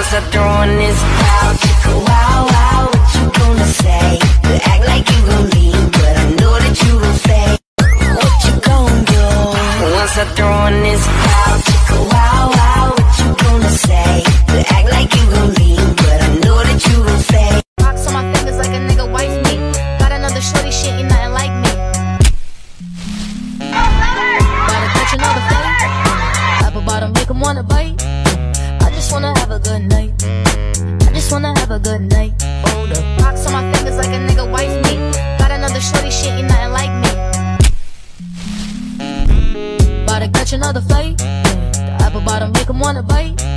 Once I throw on this wow, chicka wow wow, what you gonna say? You act like you gon' leave, but I know that you gon' stay. What you gon' do? Once I throw on this wow, chicka wow wow, what you gonna say? You act like you gon' leave, but I know that you gon' stay. Rocks on my fingers like a nigga wife me. Got another shorty, shit ain't nothing like me. Gotta catch another fight. Apple bottom make 'em wanna bite. I just wanna have a good night. I just wanna have a good night. Hold up. Rocks on my fingers like a nigga wife me. Got another shorty, shit ain't nothing like me. Gotta catch another fight. The apple bottom make 'em wanna bite.